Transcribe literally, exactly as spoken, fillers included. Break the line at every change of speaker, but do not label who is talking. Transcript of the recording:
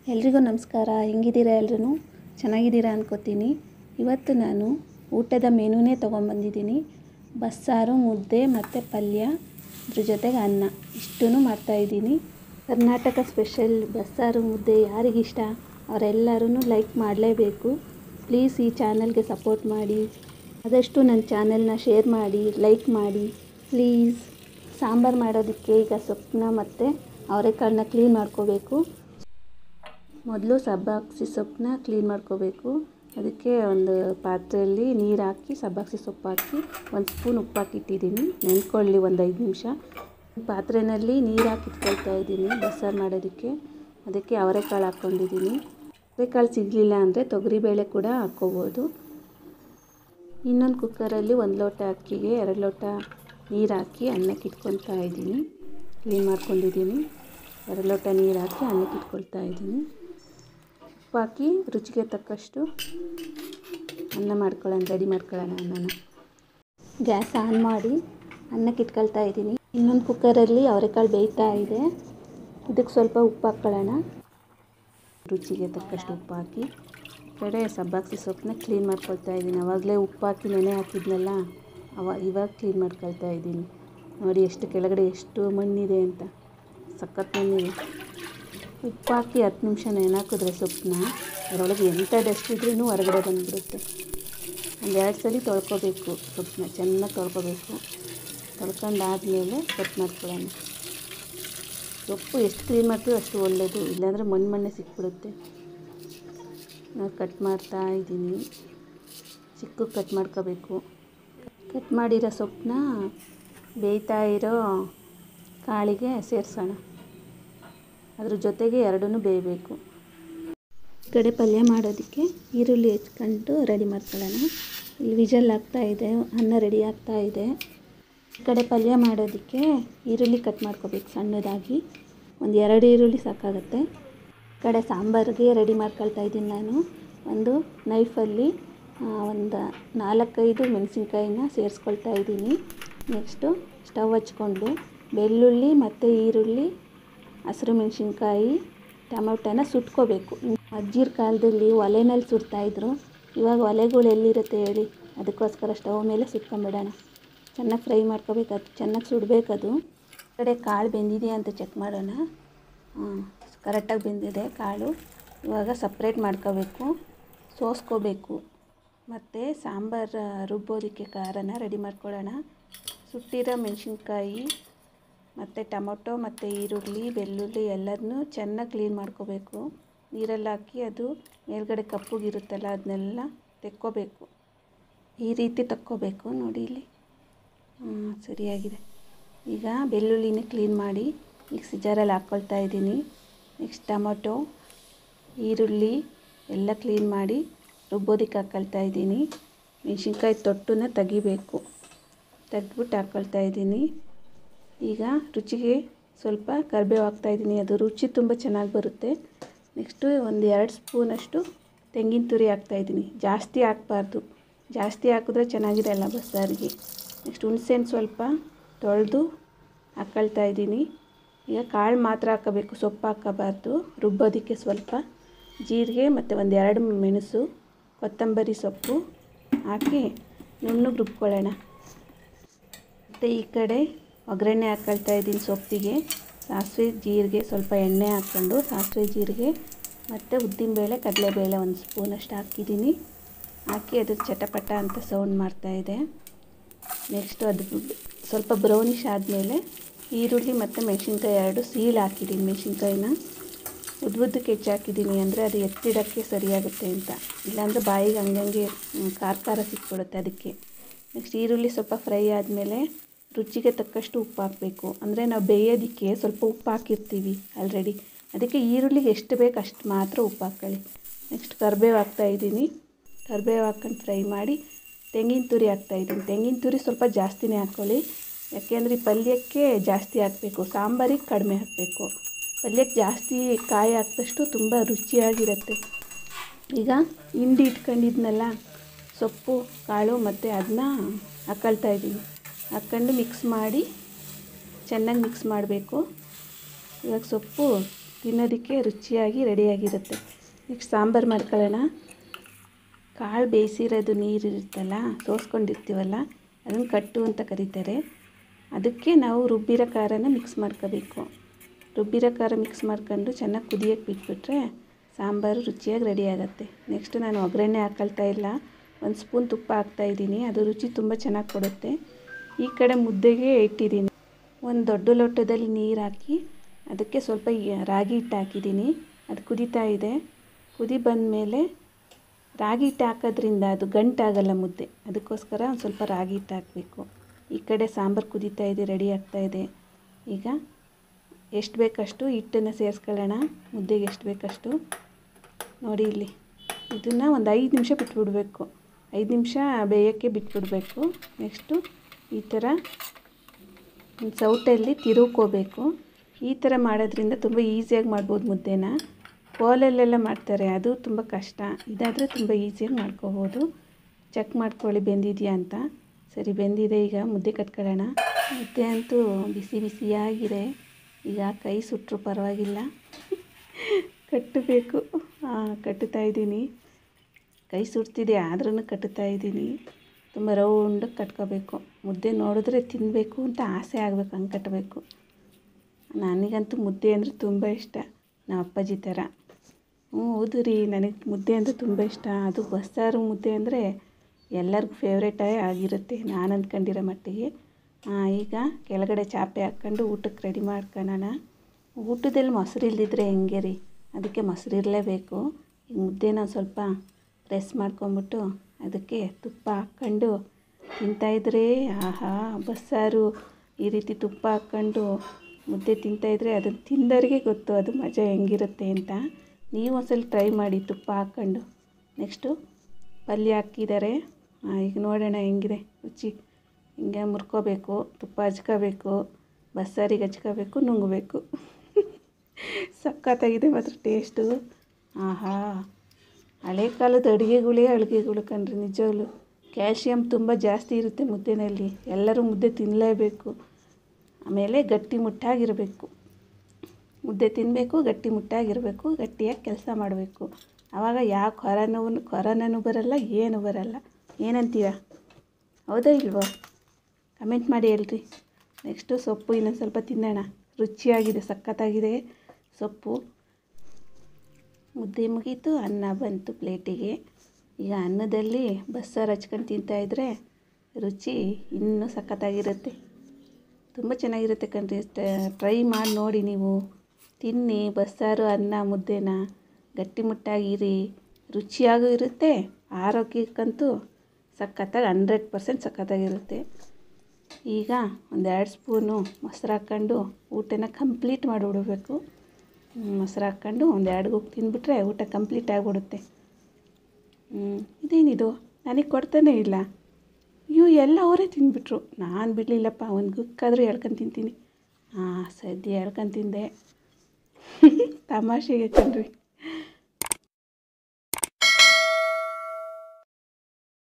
ಎಲ್ರಿಗೂ ನಮಸ್ಕಾರ. ಹೆಂಗಿದ್ದೀರಾ? ಎಲ್ಲರೂ ಚೆನ್ನಾಗಿದ್ದೀರಾ ಅನ್ಕೋತೀನಿ. ಇವತ್ತು ನಾನು ಊಟದ ಮೆನುನೇ ತೊಗೊಂಬಂದಿದ್ದೀನಿ. ಬಸ್ಸಾರು, ಮುದ್ದೆ ಮತ್ತು ಪಲ್ಯ, ಅದ್ರ ಜೊತೆಗೆ ಅನ್ನ, ಇಷ್ಟನ್ನು ಮಾಡ್ತಾಯಿದ್ದೀನಿ. ಕರ್ನಾಟಕ ಸ್ಪೆಷಲ್ ಬಸ್ಸಾರು ಮುದ್ದೆ ಯಾರಿಗಿಷ್ಟ ಅವರೆಲ್ಲರೂ ಲೈಕ್ ಮಾಡಲೇಬೇಕು. ಪ್ಲೀಸ್ ಈ ಚಾನಲ್ಗೆ ಸಪೋರ್ಟ್ ಮಾಡಿ, ಆದಷ್ಟು ನನ್ನ ಚಾನಲ್ನ ಶೇರ್ ಮಾಡಿ, ಲೈಕ್ ಮಾಡಿ ಪ್ಲೀಸ್. ಸಾಂಬಾರು ಮಾಡೋದಕ್ಕೆ ಈಗ ಸೊಪ್ಪನ್ನ ಮತ್ತು ಅವರೆಕಾಳನ್ನ ಕ್ಲೀನ್ ಮಾಡ್ಕೋಬೇಕು. ಮೊದಲು ಸಬ್ಬಾಕ್ಸಿ ಸೊಪ್ಪನ್ನ ಕ್ಲೀನ್ ಮಾಡ್ಕೋಬೇಕು. ಅದಕ್ಕೆ ಒಂದು ಪಾತ್ರೆಯಲ್ಲಿ ನೀರು ಹಾಕಿ ಸಬ್ಬಾಕ್ಸಿ ಸೊಪ್ಪು ಹಾಕಿ ಒಂದು ಸ್ಪೂನ್ ಉಪ್ಪು ಹಾಕಿಟ್ಟಿದ್ದೀನಿ, ನೆನ್ಕೊಳ್ಳಿ ಒಂದು ಐದು ನಿಮಿಷ. ಪಾತ್ರೆಯಲ್ಲಿ ನೀರು ಹಾಕಿ ಇಟ್ಕೊಳ್ತಾ ಇದ್ದೀನಿ ಬಸ್ಸಾರು ಮಾಡೋದಕ್ಕೆ. ಅದಕ್ಕೆ ಅವರೆಕಾಳು ಹಾಕ್ಕೊಂಡಿದ್ದೀನಿ. ಅವರೆಕಾಳು ಸಿಗಲಿಲ್ಲ ಅಂದರೆ ತೊಗರಿಬೇಳೆ ಕೂಡ ಹಾಕ್ಕೋಬೋದು. ಇನ್ನೊಂದು ಕುಕ್ಕರಲ್ಲಿ ಒಂದು ಲೋಟ ಅಕ್ಕಿಗೆ ಎರಡು ಲೋಟ ನೀರು ಹಾಕಿ ಅನ್ನಕ್ಕೆ ಇಟ್ಕೊಳ್ತಾ ಇದ್ದೀನಿ. ಕ್ಲೀನ್ ಮಾಡ್ಕೊಂಡಿದ್ದೀನಿ. ಎರಡು ಲೋಟ ನೀರು ಹಾಕಿ ಅನ್ನಕ್ಕೆ ಇಟ್ಕೊಳ್ತಾ ಇದ್ದೀನಿ. ಉಪ್ಪು ಹಾಕಿ ರುಚಿಗೆ ತಕ್ಕಷ್ಟು ಅನ್ನ ಮಾಡ್ಕೊಳ್ಳೋಣ, ರೆಡಿ ಮಾಡ್ಕೊಳ್ಳೋಣ ಅನ್ನನ. ಗ್ಯಾಸ್ ಆನ್ ಮಾಡಿ ಅನ್ನಕ್ಕೆ ಇಟ್ಕೊಳ್ತಾ ಇದ್ದೀನಿ. ಇನ್ನೊಂದು ಕುಕ್ಕರಲ್ಲಿ ಅವರೆಕಾಳು ಬೇಯ್ತಾ ಇದೆ. ಇದಕ್ಕೆ ಸ್ವಲ್ಪ ಉಪ್ಪು ಹಾಕ್ಕೊಳ್ಳೋಣ. ರುಚಿಗೆ ತಕ್ಕಷ್ಟು ಉಪ್ಪು ಹಾಕಿ ಕಡೆ ಸಬ್ಬಾಕ್ಸಿ ಸೊಪ್ಪನ್ನ ಕ್ಲೀನ್ ಮಾಡ್ಕೊಳ್ತಾ ಇದ್ದೀನಿ. ಆವಾಗಲೇ ಉಪ್ಪು ಹಾಕಿ ನೆನೆ ಹಾಕಿದ್ನಲ್ಲ, ಅವ ಇವಾಗ ಕ್ಲೀನ್ ಮಾಡ್ಕೊಳ್ತಾ ಇದ್ದೀನಿ. ನೋಡಿ ಎಷ್ಟು ಕೆಳಗಡೆ ಎಷ್ಟು ಮಣ್ಣಿದೆ ಅಂತ, ಸಖತ್ ಮಣ್ಣಿದೆ. ಉಪ್ಪು ಹಾಕಿ ಹತ್ತು ನಿಮಿಷ ನೆನೆ ಹಾಕಿದ್ರೆ ಸೊಪ್ಪನ್ನ, ಅದರೊಳಗೆ ಎಂಥ ಡಸ್ಟ್ ಇದ್ರೂ ಹೊರಗಡೆ ಬಂದುಬಿಡುತ್ತೆ. ಒಂದು ಎರಡು ಸಲ ತೊಳ್ಕೊಬೇಕು, ಸೊಪ್ಪನ್ನ ಚೆನ್ನಾಗಿ ತೊಳ್ಕೊಬೇಕು. ತೊಳ್ಕೊಂಡಾದ್ಮೇಲೆ ಕಟ್ ಮಾಡ್ಕೊಳ್ಳೋಣ. ಸೊಪ್ಪು ಎಷ್ಟು ಕ್ಲೀನ್ ಮಾಡ್ತೀವೋ ಅಷ್ಟು ಒಳ್ಳೆಯದು, ಇಲ್ಲಾಂದರೆ ಮಣ್ಣು ಮಣ್ಣೆ ಸಿಕ್ಬಿಡುತ್ತೆ. ನಾನು ಕಟ್ ಮಾಡ್ತಾ ಇದ್ದೀನಿ. ಚಿಕ್ಕ ಕಟ್ ಮಾಡ್ಕೋಬೇಕು. ಕಟ್ ಮಾಡಿರೋ ಸೊಪ್ಪನ್ನ ಬೇಯ್ತಾ ಇರೋ ಕಾಳಿಗೆ ಸೇರಿಸೋಣ. ಅದ್ರ ಜೊತೆಗೆ ಎರಡೂ ಬೇಯಬೇಕು. ಈ ಕಡೆ ಪಲ್ಯ ಮಾಡೋದಕ್ಕೆ ಈರುಳ್ಳಿ ಹೆಚ್ಕೊಂಡು ರೆಡಿ ಮಾಡ್ಕೊಳ್ಳೋಣ. ಇಲ್ಲಿ ವಿಜಲ್ ಆಗ್ತಾ ಇದೆ, ಅನ್ನ ರೆಡಿ ಆಗ್ತಾ ಇದೆ. ಈ ಕಡೆ ಪಲ್ಯ ಮಾಡೋದಕ್ಕೆ ಈರುಳ್ಳಿ ಕಟ್ ಮಾಡ್ಕೋಬೇಕು ಸಣ್ಣದಾಗಿ. ಒಂದು ಎರಡು ಈರುಳ್ಳಿ ಸಾಕಾಗುತ್ತೆ. ಈ ಕಡೆ ಸಾಂಬಾರಿಗೆ ರೆಡಿ ಮಾಡ್ಕೊಳ್ತಾ ಇದ್ದೀನಿ ನಾನು. ಒಂದು ನೈಫಲ್ಲಿ ಒಂದು ನಾಲ್ಕೈದು ಮೆಣಸಿನ್ಕಾಯಿನ ಸೇರಿಸ್ಕೊಳ್ತಾ ಇದ್ದೀನಿ. ನೆಕ್ಸ್ಟು ಸ್ಟವ್ ಹಚ್ಕೊಂಡು ಬೆಳ್ಳುಳ್ಳಿ ಮತ್ತು ಈರುಳ್ಳಿ, ಹಸಿರು ಮೆಣಸಿನ್ಕಾಯಿ, ಟೊಮೊಟೊನ ಸುಟ್ಕೋಬೇಕು. ಅಜ್ಜಿರ ಕಾಲದಲ್ಲಿ ಒಲೆನಲ್ಲಿ ಸುಡ್ತಾಯಿದ್ರು. ಇವಾಗ ಒಲೆಗಳು ಎಲ್ಲಿರುತ್ತೆ ಹೇಳಿ, ಅದಕ್ಕೋಸ್ಕರ ಸ್ಟವ್ ಮೇಲೆ ಸುಟ್ಕೊಂಬಿಡೋಣ. ಚೆನ್ನಾಗಿ ಫ್ರೈ ಮಾಡ್ಕೋಬೇಕು, ಅದು ಚೆನ್ನಾಗಿ ಸುಡಬೇಕದು. ಈ ಕಡೆ ಕಾಳು ಬೆಂದಿದೆಯಾ ಅಂತ ಚೆಕ್ ಮಾಡೋಣ. ಹಾಂ, ಕರೆಕ್ಟಾಗಿ ಬೆಂದಿದೆ ಕಾಳು. ಇವಾಗ ಸಪ್ರೇಟ್ ಮಾಡ್ಕೋಬೇಕು, ಸೋಸ್ಕೋಬೇಕು. ಮತ್ತು ಸಾಂಬಾರು ರುಬ್ಬೋದಕ್ಕೆ ಖಾರನ ರೆಡಿ ಮಾಡ್ಕೊಳ್ಳೋಣ. ಸುಟ್ಟಿರೋ ಮೆಣಸಿನ್ಕಾಯಿ ಮತ್ತು ಟೊಮೊಟೊ ಮತ್ತು ಈರುಳ್ಳಿ, ಬೆಳ್ಳುಳ್ಳಿ ಎಲ್ಲದನ್ನೂ ಚೆನ್ನಾಗಿ ಕ್ಲೀನ್ ಮಾಡ್ಕೋಬೇಕು. ನೀರಲ್ಲಿ ಹಾಕಿ ಅದು ಮೇಲ್ಗಡೆ ಕಪ್ಪಗಿರುತ್ತಲ್ಲ ಅದನ್ನೆಲ್ಲ ತೆಕ್ಕೋಬೇಕು. ಈ ರೀತಿ ತಕ್ಕೋಬೇಕು. ನೋಡಿ ಇಲ್ಲಿ ಸರಿಯಾಗಿದೆ. ಈಗ ಬೆಳ್ಳುಳ್ಳಿನ ಕ್ಲೀನ್ ಮಾಡಿ ಮಿಕ್ಸಿ ಜಾರಲ್ಲಿ ಹಾಕ್ಕೊಳ್ತಾ ಇದ್ದೀನಿ. ನೆಕ್ಸ್ಟ್ ಟೊಮೊಟೊ, ಈರುಳ್ಳಿ ಎಲ್ಲ ಕ್ಲೀನ್ ಮಾಡಿ ರುಬ್ಬೋದಕ್ಕೆ ಹಾಕ್ಕೊಳ್ತಾ ಇದ್ದೀನಿ. ಮೆಣಸಿನ್ಕಾಯಿ ತೊಟ್ಟನ್ನ ತೆಗಿಬೇಕು, ತೆಗ್ದುಬಿಟ್ಟು ಹಾಕ್ಕೊಳ್ತಾ ಇದ್ದೀನಿ. ಈಗ ರುಚಿಗೆ ಸ್ವಲ್ಪ ಕರಿಬೇವು ಹಾಕ್ತಾಯಿದ್ದೀನಿ, ಅದು ರುಚಿ ತುಂಬ ಚೆನ್ನಾಗಿ ಬರುತ್ತೆ. ನೆಕ್ಸ್ಟು ಒಂದು ಎರಡು ಸ್ಪೂನಷ್ಟು ತೆಂಗಿನ ತುರಿ ಹಾಕ್ತಾಯಿದ್ದೀನಿ. ಜಾಸ್ತಿ ಹಾಕಬಾರ್ದು, ಜಾಸ್ತಿ ಹಾಕಿದ್ರೆ ಚೆನ್ನಾಗಿರಲ್ಲ ಬಸ್ಸಾರಿಗೆ. ನೆಕ್ಸ್ಟ್ ಹುಣಸೆಹಣ್ಣು ಸ್ವಲ್ಪ ತೊಳೆದು ಹಾಕ್ಕೊಳ್ತಾ ಇದ್ದೀನಿ. ಈಗ ಕಾಳು ಮಾತ್ರ ಹಾಕಬೇಕು, ಸೊಪ್ಪು ಹಾಕಬಾರ್ದು. ರುಬ್ಬೋದಕ್ಕೆ ಸ್ವಲ್ಪ ಜೀರಿಗೆ ಮತ್ತು ಒಂದು ಎರಡು ಮೆಣಸು, ಕೊತ್ತಂಬರಿ ಸೊಪ್ಪು ಹಾಕಿ ನುಣ್ಣಗೆ ರುಬ್ಕೊಳ್ಳೋಣ. ಮತ್ತು ಈ ಕಡೆ ಒಗ್ಗರಣೆ ಹಾಕ್ಕೊಳ್ತಾ ಇದ್ದೀನಿ ಸೊಪ್ಪಿಗೆ. ಸಾಸಿವೆ ಜೀರಿಗೆ ಸ್ವಲ್ಪ ಎಣ್ಣೆ ಹಾಕ್ಕೊಂಡು ಸಾಸಿವೆ ಜೀರಿಗೆ ಮತ್ತು ಉದ್ದಿನಬೇಳೆ ಕಡಲೆಬೇಳೆ ಒಂದು ಸ್ಪೂನಷ್ಟು ಹಾಕಿದ್ದೀನಿ. ಹಾಕಿ ಅದು ಚಟಪಟ ಅಂತ ಸೌಂಡ್ ಮಾಡ್ತಾಯಿದೆ. ನೆಕ್ಸ್ಟು ಅದು ಸ್ವಲ್ಪ ಬ್ರೌನಿಷ್ ಆದಮೇಲೆ ಈರುಳ್ಳಿ ಮತ್ತು ಮೆಣಸಿನ್ಕಾಯಿ ಎರಡು ಸೀಳು ಹಾಕಿದ್ದೀನಿ. ಮೆಣಸಿನ್ಕಾಯಿನ ಉದ್ದ ಉದ್ದಕ್ಕೆ ಹೆಚ್ಚು ಹಾಕಿದ್ದೀನಿ, ಅಂದರೆ ಅದು ಎತ್ತಿಡೋಕ್ಕೆ ಸರಿಯಾಗುತ್ತೆ ಅಂತ. ಇಲ್ಲಾಂದರೆ ಬಾಯಿಗೆ ಹಂಗಂಗೆ ಖಾರ ಖಾರ ಸಿಕ್ಬಿಡುತ್ತೆ ಅದಕ್ಕೆ. ನೆಕ್ಸ್ಟ್ ಈರುಳ್ಳಿ ಸ್ವಲ್ಪ ಫ್ರೈ ಆದಮೇಲೆ ರುಚಿಗೆ ತಕ್ಕಷ್ಟು ಉಪ್ಪು ಹಾಕಬೇಕು. ಅಂದರೆ ನಾವು ಬೇಯೋದಕ್ಕೆ ಸ್ವಲ್ಪ ಉಪ್ಪು ಹಾಕಿರ್ತೀವಿ ಆಲ್ರೆಡಿ, ಅದಕ್ಕೆ ಈರುಳ್ಳಿಗೆ ಎಷ್ಟು ಬೇಕು ಅಷ್ಟು ಮಾತ್ರ ಉಪ್ಪು ಹಾಕ್ಕೊಳ್ಳಿ. ನೆಕ್ಸ್ಟ್ ಕರಿಬೇವು ಹಾಕ್ತಾಯಿದ್ದೀನಿ. ಕರಿಬೇವು ಹಾಕ್ಕೊಂಡು ಫ್ರೈ ಮಾಡಿ ತೆಂಗಿನ ತುರಿ ಹಾಕ್ತಾಯಿದ್ದೀನಿ. ತೆಂಗಿನ ತುರಿ ಸ್ವಲ್ಪ ಜಾಸ್ತಿನೇ ಹಾಕ್ಕೊಳ್ಳಿ, ಯಾಕೆಂದರೆ ಈ ಪಲ್ಯಕ್ಕೆ ಜಾಸ್ತಿ ಹಾಕಬೇಕು, ಸಾಂಬಾರಿಗೆ ಕಡಿಮೆ ಹಾಕಬೇಕು. ಪಲ್ಯಕ್ಕೆ ಜಾಸ್ತಿ ಕಾಯಿ ಹಾಕಿದಷ್ಟು ತುಂಬ ರುಚಿಯಾಗಿರುತ್ತೆ. ಈಗ ಹಿಂಡಿ ಇಟ್ಕೊಂಡಿದ್ನಲ್ಲ ಸೊಪ್ಪು ಕಾಳು ಮತ್ತು ಅದನ್ನ ಹಾಕ್ಕೊಳ್ತಾ ಇದ್ದೀನಿ. ಹಾಕ್ಕೊಂಡು ಮಿಕ್ಸ್ ಮಾಡಿ ಚೆನ್ನಾಗಿ ಮಿಕ್ಸ್ ಮಾಡಬೇಕು. ಇವಾಗ ಸೊಪ್ಪು ತಿನ್ನೋದಕ್ಕೆ ರುಚಿಯಾಗಿ ರೆಡಿಯಾಗಿರುತ್ತೆ. ನೆಕ್ಸ್ಟ್ ಸಾಂಬಾರು ಮಾಡ್ಕೊಳ್ಳೋಣ. ಕಾಳು ಬೇಯಿಸಿರೋದು ನೀರು ಇರುತ್ತಲ್ಲ, ಸೋಸ್ಕೊಂಡಿರ್ತೀವಲ್ಲ, ಅದನ್ನು ಕಟ್ಟು ಅಂತ ಕರೀತಾರೆ. ಅದಕ್ಕೆ ನಾವು ರುಬ್ಬಿರೋ ಖಾರನ ಮಿಕ್ಸ್ ಮಾಡ್ಕೋಬೇಕು. ರುಬ್ಬಿರೋ ಖಾರ ಮಿಕ್ಸ್ ಮಾಡ್ಕೊಂಡು ಚೆನ್ನಾಗಿ ಕುದಿಯೋಕ್ಕೆ ಬಿಟ್ಬಿಟ್ರೆ ಸಾಂಬಾರು ರುಚಿಯಾಗಿ ರೆಡಿ ಆಗುತ್ತೆ. ನೆಕ್ಸ್ಟ್ ನಾನು ಒಗ್ಗರಣೆ ಹಾಕೊಳ್ತಾ ಇಲ್ಲ, ಒಂದು ಸ್ಪೂನ್ ತುಪ್ಪ ಹಾಕ್ತಾಯಿದ್ದೀನಿ. ಅದು ರುಚಿ ತುಂಬ ಚೆನ್ನಾಗಿ ಕೊಡುತ್ತೆ. ಈ ಕಡೆ ಮುದ್ದೆಗೆ ಇಟ್ಟಿದ್ದೀನಿ. ಒಂದು ದೊಡ್ಡ ಲೋಟದಲ್ಲಿ ನೀರು ಹಾಕಿ ಅದಕ್ಕೆ ಸ್ವಲ್ಪ ರಾಗಿ ಹಿಟ್ಟು ಹಾಕಿದ್ದೀನಿ. ಅದು ಕುದೀತಾ ಇದೆ. ಕುದಿ ಬಂದಮೇಲೆ ರಾಗಿ ಹಿಟ್ಟು ಹಾಕೋದ್ರಿಂದ ಅದು ಗಂಟಾಗಲ್ಲ ಮುದ್ದೆ, ಅದಕ್ಕೋಸ್ಕರ ಒಂದು ಸ್ವಲ್ಪ ರಾಗಿ ಹಿಟ್ಟು ಹಾಕಬೇಕು. ಈ ಕಡೆ ಸಾಂಬಾರು ಕುದೀತಾ ಇದೆ, ರೆಡಿ ಆಗ್ತಾಯಿದೆ. ಈಗ ಎಷ್ಟು ಬೇಕಷ್ಟು ಹಿಟ್ಟನ್ನು ಸೇರಿಸ್ಕೊಳ್ಳೋಣ. ಮುದ್ದೆಗೆ ಎಷ್ಟು ಬೇಕಷ್ಟು ನೋಡಿ. ಇಲ್ಲಿ ಇದನ್ನು ಒಂದು ಐದು ನಿಮಿಷ ಬಿಟ್ಬಿಡಬೇಕು. ಐದು ನಿಮಿಷ ಬೇಯೋಕ್ಕೆ ಬಿಟ್ಬಿಡಬೇಕು. ನೆಕ್ಸ್ಟು ಈ ಥರ ಒಂದು ಸೌಟಲ್ಲಿ ತಿರುವ್ಕೋಬೇಕು. ಈ ಥರ ಮಾಡೋದ್ರಿಂದ ತುಂಬ ಈಸಿಯಾಗಿ ಮಾಡ್ಬೋದು ಮುದ್ದೆನ. ಕೋಲಲ್ಲೆಲ್ಲ ಮಾಡ್ತಾರೆ, ಅದು ತುಂಬ ಕಷ್ಟ. ಇದಾದರೆ ತುಂಬ ಈಸಿಯಾಗಿ ಮಾಡ್ಕೋಬೋದು. ಚೆಕ್ ಮಾಡ್ಕೊಳ್ಳಿ ಬೆಂದಿದೆಯಾ ಅಂತ. ಸರಿ, ಬೆಂದಿದೆ. ಈಗ ಮುದ್ದೆ ಕಟ್ಕೊಳ್ಳೋಣ. ಮುದ್ದೆ ಅಂತೂ ಬಿಸಿ ಬಿಸಿಯಾಗಿದೆ. ಈಗ ಕೈ ಸುಟ್ಟರು ಪರವಾಗಿಲ್ಲ, ಕಟ್ಟಬೇಕು. ಹಾಂ, ಕಟ್ಟುತ್ತಾ ಇದ್ದೀನಿ. ಕೈ ಸುಡ್ತಿದೆ ಆದ್ರೂ ಕಟ್ಟುತ್ತಾ ಇದ್ದೀನಿ. ತುಂಬ ರೌಂಡಾಗಿ ಕಟ್ಕೋಬೇಕು. ಮುದ್ದೆ ನೋಡಿದ್ರೆ ತಿನ್ನಬೇಕು ಅಂತ ಆಸೆ ಆಗಬೇಕು, ಹಂಗೆ ಕಟ್ಟಬೇಕು. ನನಗಂತೂ ಮುದ್ದೆ ಅಂದರೆ ತುಂಬ ಇಷ್ಟ, ನಮ್ಮ ಅಪ್ಪಾಜಿ ಥರ. ಹ್ಞೂ ಹೌದು ರೀ, ನನಗೆ ಮುದ್ದೆ ಅಂದರೆ ತುಂಬ ಇಷ್ಟ. ಅದು ಬಸ್ಸಾರು ಮುದ್ದೆ ಅಂದರೆ ಎಲ್ಲರಿಗೂ ಫೇವ್ರೇಟೇ ಆಗಿರುತ್ತೆ, ನಾನು ಅಂದ್ಕೊಂಡಿರೋ ಮಟ್ಟಿಗೆ. ಹಾಂ, ಈಗ ಕೆಳಗಡೆ ಚಾಪೆ ಹಾಕ್ಕೊಂಡು ಊಟಕ್ಕೆ ರೆಡಿ ಮಾಡ್ಕೊಳ್ಳೋಣ. ಊಟದಲ್ಲಿ ಮೊಸರು ಇಲ್ಲದಿದ್ದರೆ ಹೆಂಗೆ ರೀ, ಅದಕ್ಕೆ ಮೊಸರು ಇರಲೇಬೇಕು. ಈಗ ಮುದ್ದೆನ ಸ್ವಲ್ಪ ಪ್ರೆಸ್ ಮಾಡ್ಕೊಂಬಿಟ್ಟು ಅದಕ್ಕೆ ತುಪ್ಪ ಹಾಕ್ಕೊಂಡು ತಿಂತಾಯಿದ್ರೆ ಆಹಾ, ಬಸ್ಸಾರು ಈ ರೀತಿ ತುಪ್ಪ ಹಾಕ್ಕೊಂಡು ಮುದ್ದೆ ತಿಂತಾಯಿದ್ರೆ ಅದನ್ನು ತಿಂದವರಿಗೆ ಗೊತ್ತು ಅದು ಮಜಾ ಹೆಂಗಿರುತ್ತೆ ಅಂತ. ನೀವು ಒಂದ್ಸಲ ಟ್ರೈ ಮಾಡಿ ತುಪ್ಪ ಹಾಕ್ಕೊಂಡು. ನೆಕ್ಸ್ಟು ಪಲ್ಯ ಹಾಕಿದ್ದಾರೆ. ಈಗ ನೋಡೋಣ ಹೆಂಗಿದೆ ರುಚಿ. ಹಿಂಗೆ ಮುರ್ಕೋಬೇಕು, ತುಪ್ಪ ಹಚ್ಕೋಬೇಕು, ಬಸ್ಸಾರಿಗೆ ಹಚ್ಕೋಬೇಕು, ನುಂಗಬೇಕು. ಸಖತ್ತಾಗಿದೆ ಮಾತ್ರ ಟೇಸ್ಟು. ಆಹಾ, ಹಳೆ ಕಾಲದ ಅಡುಗೆಗಳೇ ಅಡುಗೆಗಳು ಕಣ್ರಿ, ನಿಜವಾಗ್ಲೂ. ಕ್ಯಾಲ್ಶಿಯಮ್ ತುಂಬ ಜಾಸ್ತಿ ಇರುತ್ತೆ ಮುದ್ದೆನಲ್ಲಿ. ಎಲ್ಲರೂ ಮುದ್ದೆ ತಿನ್ನಲೇಬೇಕು. ಆಮೇಲೆ ಗಟ್ಟಿ ಮುಟ್ಟಾಗಿರಬೇಕು. ಮುದ್ದೆ ತಿನ್ನಬೇಕು, ಗಟ್ಟಿ ಮುಟ್ಟಾಗಿರಬೇಕು, ಗಟ್ಟಿಯಾಗಿ ಕೆಲಸ ಮಾಡಬೇಕು. ಆವಾಗ ಯಾವ ಕೊರೋನಾವು ಕೊರೋನಾನು ಬರಲ್ಲ, ಏನು ಬರಲ್ಲ. ಏನಂತೀರಾ? ಹೌದಾ ಇಲ್ವೋ? ಕಮೆಂಟ್ ಮಾಡಿ ಹೇಳ್ರಿ. ನೆಕ್ಸ್ಟು ಸೊಪ್ಪು ಇನ್ನೊಂದು ಸ್ವಲ್ಪ ತಿನ್ನೋಣ. ರುಚಿಯಾಗಿದೆ, ಸಖತ್ತಾಗಿದೆ ಸೊಪ್ಪು. ಮುದ್ದೆ ಮುಗೀತು, ಅನ್ನ ಬಂತು ಪ್ಲೇಟಿಗೆ. ಈಗ ಅನ್ನದಲ್ಲಿ ಬಸ್ಸಾರು ಹಚ್ಕೊಂಡು ತಿಂತಾಯಿದ್ರೆ ರುಚಿ ಇನ್ನೂ ಸಖತ್ತಾಗಿರುತ್ತೆ. ತುಂಬ ಚೆನ್ನಾಗಿರುತ್ತೆ ಕಣ್ರಿ. ಟ್ರೈ ಮಾಡಿ ನೋಡಿ ನೀವು. ತಿನ್ನಿ ಬಸ್ಸಾರು ಅನ್ನ ಮುದ್ದೆನ. ಗಟ್ಟಿಮುಟ್ಟಾಗಿರಿ, ರುಚಿಯಾಗೂ ಇರುತ್ತೆ, ಆರೋಗ್ಯಕ್ಕಂತೂ ಸಖತ್ತಾಗಿ ಹಂಡ್ರೆಡ್ ಪರ್ಸೆಂಟ್ ಸಖತ್ತಾಗಿರುತ್ತೆ. ಈಗ ಒಂದೆರಡು ಸ್ಪೂನು ಮೊಸರು ಹಾಕ್ಕೊಂಡು ಊಟನ ಕಂಪ್ಲೀಟ್ ಮಾಡಿಬಿಡ್ಬೇಕು. ಮೊಸರು ಹಾಕ್ಕೊಂಡು ಒಂದೆರಡು ಗುಕ್ ತಿಂದುಬಿಟ್ರೆ ಊಟ ಕಂಪ್ಲೀಟ್ ಆಗಿಬಿಡುತ್ತೆ. ಇದೇನಿದು ನನಗೆ ಕೊಡ್ತಾನೇ ಇಲ್ಲ. ಇವು ಎಲ್ಲ ಅವರೇ ತಿಂದುಬಿಟ್ರು, ನಾನು ಬಿಡಲಿಲ್ಲಪ್ಪ. ಒಂದು ಗುಕ್ಕಾದರೂ ಎಳ್ಕೊಂಡು ತಿಂತೀನಿ. ಹಾಂ, ಸದ್ಯ ಎಳ್ಕೊಂಡು ತಿಂದೆ. ತಮಾಷೆಗೆ ಕಣ್ರಿ.